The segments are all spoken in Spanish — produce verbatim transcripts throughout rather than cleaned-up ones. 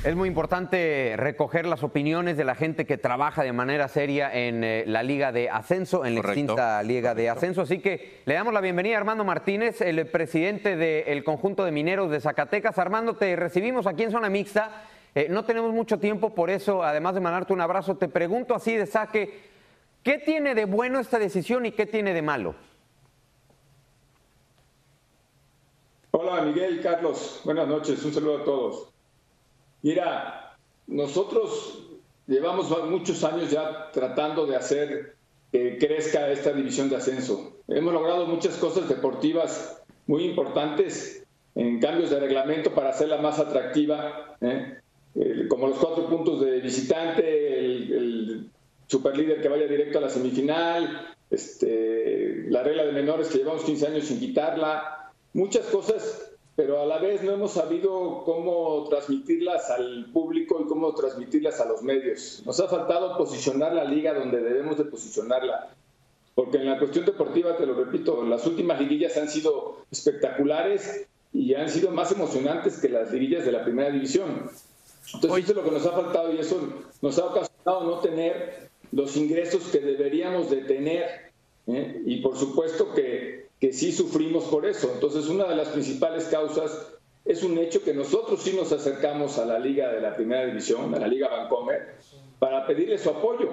Es muy importante recoger las opiniones de la gente que trabaja de manera seria en eh, la Liga de Ascenso, en la Correcto. extinta Liga Correcto. de Ascenso. Así que le damos la bienvenida a Armando Martínez, el presidente del conjunto de mineros de Zacatecas. Armando, te recibimos aquí en Zona Mixta. Eh, no tenemos mucho tiempo, por eso, además de mandarte un abrazo, te pregunto así de saque, ¿qué tiene de bueno esta decisión y qué tiene de malo? Hola Miguel, Carlos, buenas noches, un saludo a todos. Mira, nosotros llevamos muchos años ya tratando de hacer que crezca esta división de ascenso. Hemos logrado muchas cosas deportivas muy importantes en cambios de reglamento para hacerla más atractiva, ¿eh? Eh, como los cuatro puntos de visitante, el, el superlíder que vaya directo a la semifinal, este, la regla de menores que llevamos quince años sin quitarla, muchas cosas, pero a la vez no hemos sabido cómo transmitirlas al público y cómo transmitirlas a los medios. Nos ha faltado posicionar la liga donde debemos de posicionarla, porque en la cuestión deportiva, te lo repito, las últimas liguillas han sido espectaculares y han sido más emocionantes que las liguillas de la primera división. Entonces Hoy... eso es lo que nos ha faltado y eso nos ha ocasionado no tener los ingresos que deberíamos de tener, ¿eh? Y por supuesto que que sí sufrimos por eso. Entonces, una de las principales causas es un hecho que nosotros sí nos acercamos a la Liga de la Primera División, a la Liga Bancomer, para pedirle su apoyo.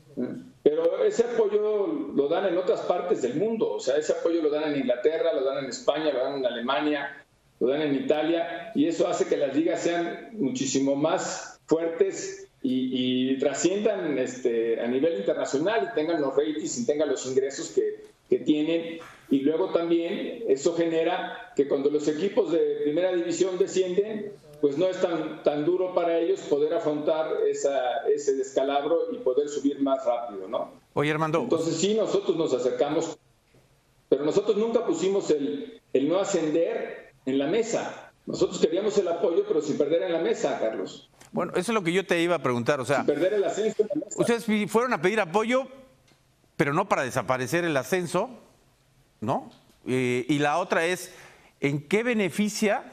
Pero ese apoyo lo dan en otras partes del mundo. O sea, ese apoyo lo dan en Inglaterra, lo dan en España, lo dan en Alemania, lo dan en Italia, y eso hace que las ligas sean muchísimo más fuertes y, y trasciendan este, a nivel internacional y tengan los ratings y tengan los ingresos que, que tienen. Y luego también eso genera que cuando los equipos de primera división descienden, pues no es tan, tan duro para ellos poder afrontar esa, ese descalabro y poder subir más rápido, ¿no? Oye, Armando. Entonces sí, nosotros nos acercamos, pero nosotros nunca pusimos el, el no ascender en la mesa. Nosotros queríamos el apoyo, pero sin perder en la mesa, Carlos. Bueno, eso es lo que yo te iba a preguntar, o sea, sin perder el ascenso en la mesa. Ustedes fueron a pedir apoyo, pero no para desaparecer el ascenso, ¿no? Eh, y la otra es, ¿en qué beneficia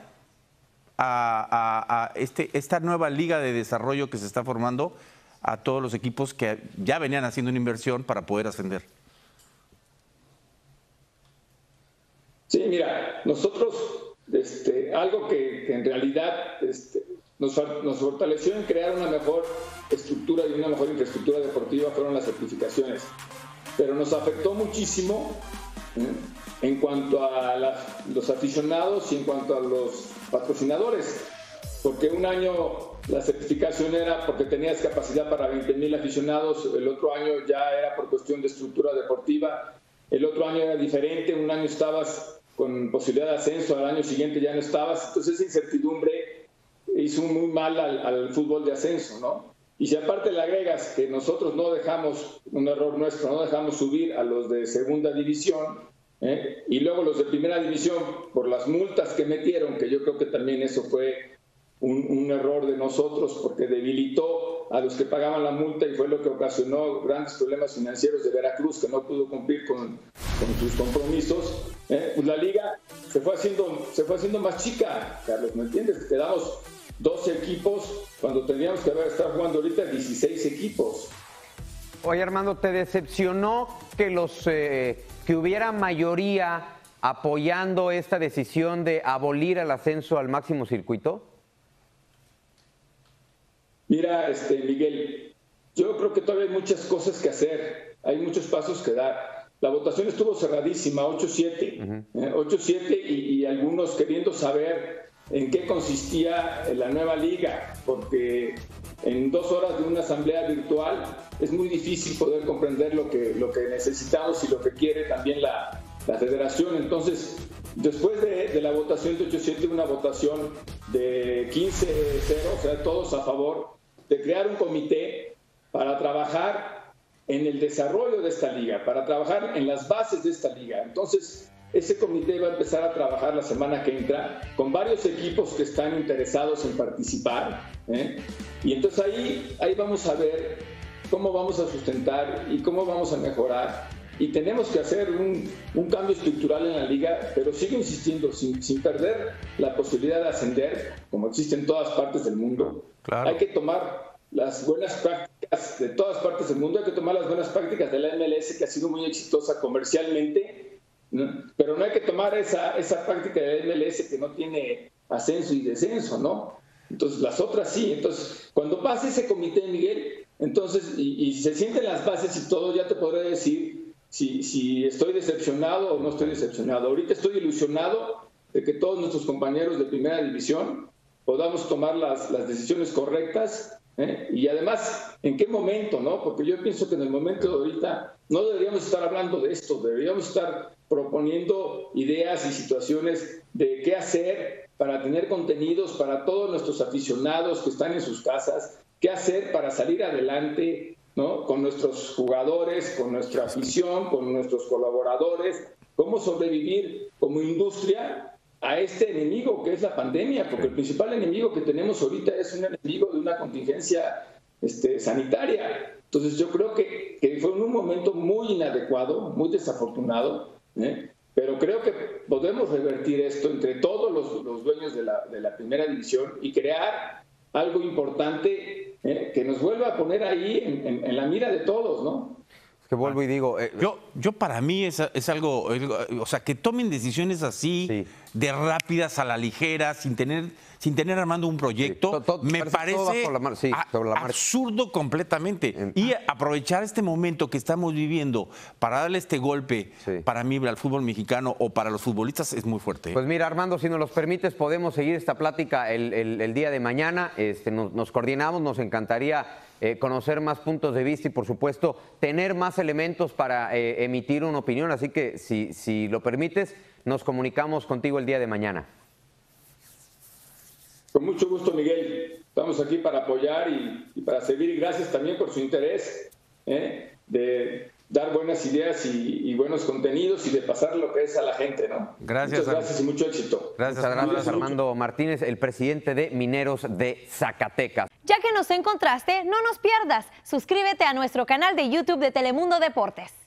a, a, a este, esta nueva liga de desarrollo que se está formando a todos los equipos que ya venían haciendo una inversión para poder ascender? Sí, mira, nosotros, este, algo que, que en realidad este, nos, nos fortaleció en crear una mejor estructura y una mejor infraestructura deportiva fueron las certificaciones, pero nos afectó muchísimo en cuanto a las, los aficionados y en cuanto a los patrocinadores, porque un año la certificación era porque tenías capacidad para veinte mil aficionados, el otro año ya era por cuestión de estructura deportiva, el otro año era diferente, un año estabas con posibilidad de ascenso, al año siguiente ya no estabas, entonces esa incertidumbre hizo muy mal al, al fútbol de ascenso, ¿no? Y si aparte le agregas que nosotros no dejamos, un error nuestro, no dejamos subir a los de segunda división, ¿eh? Y luego los de primera división, por las multas que metieron, que yo creo que también eso fue un, un error de nosotros, porque debilitó a los que pagaban la multa y fue lo que ocasionó grandes problemas financieros de Veracruz, que no pudo cumplir con, con sus compromisos, ¿eh? Pues la liga se fue haciendo, se fue haciendo más chica, Carlos, ¿me entiendes? Quedamos doce equipos cuando tendríamos que haber estado jugando ahorita dieciséis equipos. Oye, Armando, ¿te decepcionó que los eh, que hubiera mayoría apoyando esta decisión de abolir el ascenso al máximo circuito? Mira, este, Miguel, yo creo que todavía hay muchas cosas que hacer, hay muchos pasos que dar. La votación estuvo cerradísima, ocho siete, uh-huh. eh, ocho siete y, y algunos queriendo saber en qué consistía la nueva liga, porque en dos horas de una asamblea virtual es muy difícil poder comprender lo que, lo que necesitamos y lo que quiere también la, la federación. Entonces, después de, de la votación de ocho siete, una votación de quince cero, o sea, todos a favor, de crear un comité para trabajar en el desarrollo de esta liga, para trabajar en las bases de esta liga. Entonces, ese comité va a empezar a trabajar la semana que entra con varios equipos que están interesados en participar, ¿eh? Y entonces ahí, ahí vamos a ver cómo vamos a sustentar y cómo vamos a mejorar y tenemos que hacer un, un cambio estructural en la liga, pero sigo insistiendo, sin, sin perder la posibilidad de ascender, como existe en todas partes del mundo. Claro. Hay que tomar las buenas prácticas de todas partes del mundo, hay que tomar las buenas prácticas de la M L S, que ha sido muy exitosa comercialmente, ¿no? Pero no hay que tomar esa, esa práctica de la M L S que no tiene ascenso y descenso, ¿no? Entonces, las otras sí. Entonces, cuando pase ese comité, Miguel, entonces, y, y se sienten las bases y todo, ya te podré decir si, si estoy decepcionado o no estoy decepcionado. Ahorita estoy ilusionado de que todos nuestros compañeros de primera división podamos tomar las, las decisiones correctas, ¿eh? Y además, ¿en qué momento, no? Porque yo pienso que en el momento de ahorita no deberíamos estar hablando de esto, deberíamos estar proponiendo ideas y situaciones de qué hacer para tener contenidos para todos nuestros aficionados que están en sus casas, qué hacer para salir adelante, ¿no? Con nuestros jugadores, con nuestra afición, con nuestros colaboradores, cómo sobrevivir como industria a este enemigo que es la pandemia, porque el principal enemigo que tenemos ahorita es un enemigo de una contingencia este, sanitaria. Entonces yo creo que, que fue en un momento muy inadecuado, muy desafortunado, ¿eh? Pero creo que podemos revertir esto entre todos los, los dueños de la, de la primera división y crear algo importante, ¿eh? Que nos vuelva a poner ahí en, en, en la mira de todos, ¿no? Que vuelvo y digo... Eh, yo, yo para mí es, es algo, o sea, que tomen decisiones así, sí. de rápidas a la ligera, sin tener, sin tener armando un proyecto, sí. todo, todo, me parece la, sí, a, absurdo completamente. En, y aprovechar este momento que estamos viviendo para darle este golpe, sí. para mí, al fútbol mexicano o para los futbolistas es muy fuerte. Pues mira, Armando, si nos los permites, podemos seguir esta plática el, el, el día de mañana. Este, nos, nos coordinamos, nos encantaría... Eh, conocer más puntos de vista y, por supuesto, tener más elementos para eh, emitir una opinión. Así que, si, si lo permites, nos comunicamos contigo el día de mañana. Con mucho gusto, Miguel. Estamos aquí para apoyar y, y para servir. Y gracias también por su interés, ¿eh? de dar buenas ideas y, y buenos contenidos y de pasar lo que es a la gente, ¿no? Gracias. Muchas gracias y mucho éxito. Gracias, Muchas gracias Armando mucho. Martínez, el presidente de Mineros de Zacatecas. Ya que nos encontraste, no nos pierdas. Suscríbete a nuestro canal de YouTube de Telemundo Deportes.